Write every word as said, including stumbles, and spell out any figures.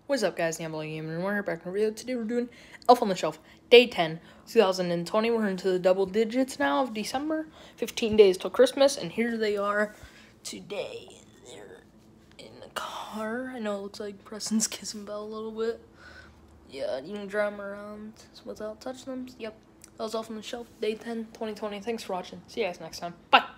What's up, guys? The Ambulance Gamer, and we're here back in a video. Today we're doing Elf on the Shelf, Day ten, two thousand twenty. We're into the double digits now of December. fifteen days till Christmas, and here they are today. They're in the car. I know it looks like Preston's kissing Belle a little bit. Yeah, you can drive them around without touching them. Yep, that was Elf on the Shelf, Day ten, twenty twenty. Thanks for watching. See you guys next time. Bye!